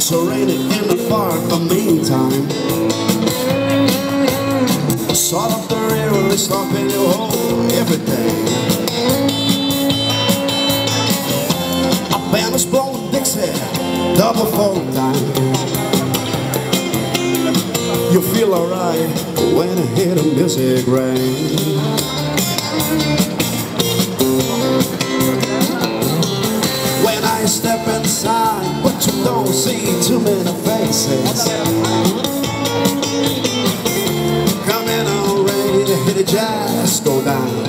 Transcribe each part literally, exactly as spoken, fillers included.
So raining in the park, the meantime, salt of the river is stopping your hole every day. A band is blowing Dixie, double four time. You feel alright when I hear the music rain. When I step inside, but you don't see too many faces. Coming on ready to hit the jazz, go down.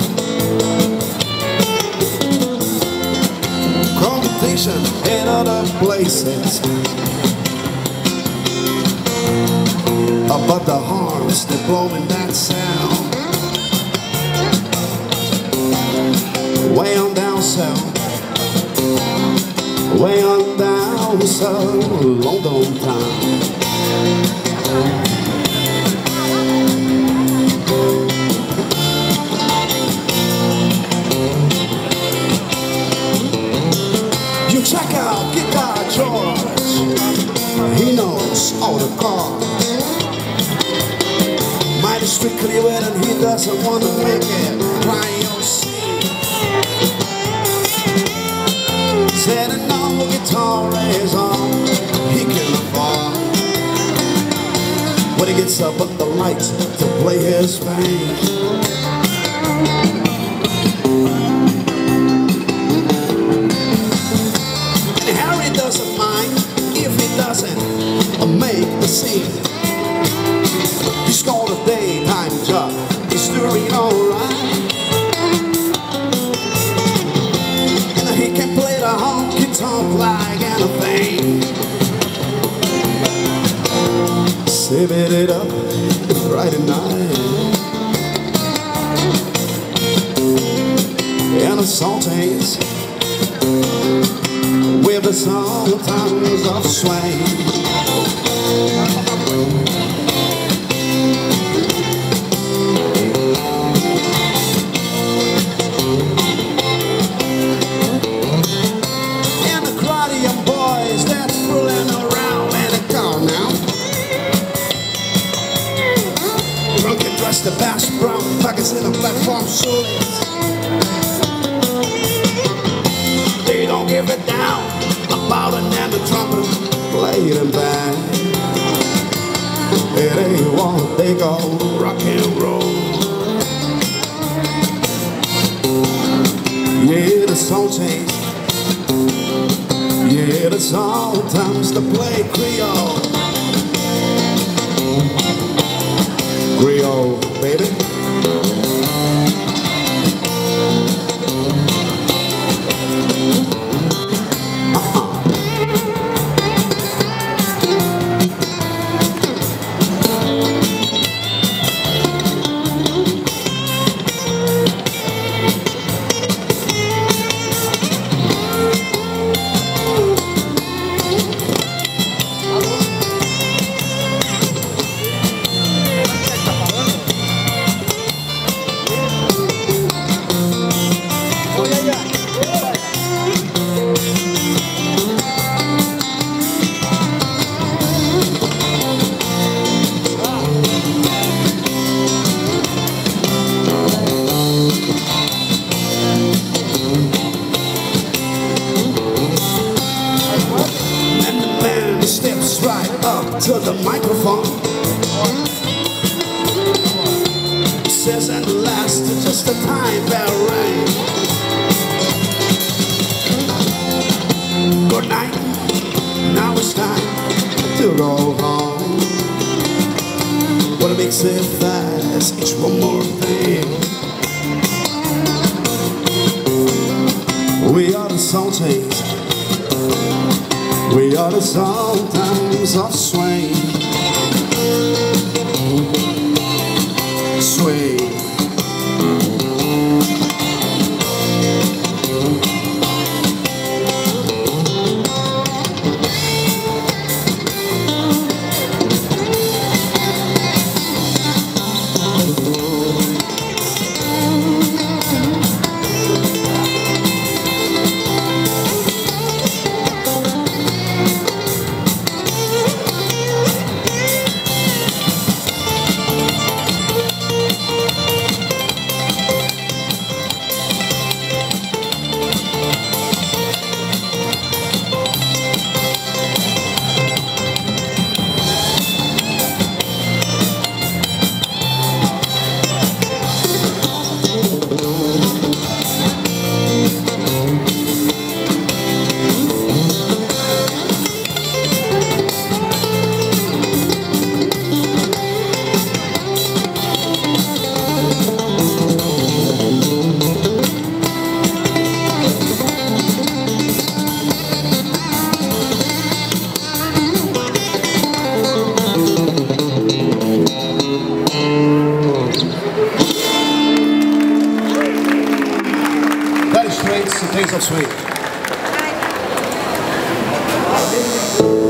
Competition in other places, but the horns, they're blowing that sound. Way on down south, way on down south, London town. You check out Guitar George, he knows all the chords. Mighty strictly wet and he doesn't want to make it cry or sing. Setting on the guitar is on, he can afford. When he gets up at the lights to play his thing. And Harry doesn't mind if he doesn't make the scene. He's got a daytime job, he's doing alright. And he can play the honky-tonk like anything. Saving it up Friday night. And the salties with the sometimes of swing. The bass brown pockets in a platform shoulders. They don't give it down about it and the trumpet played them back. It ain't what they call rock and roll. Yeah, the song change. Yeah, the sometimes to play Creole. Creole, baby. Steps right up to the microphone, says at last just a time bell rang. Good night, now it's time to go home. What makes it fast, it's one more thing. We are the salties, we are the sometimes of swing. Swing. Sweets, Taste of Sweet.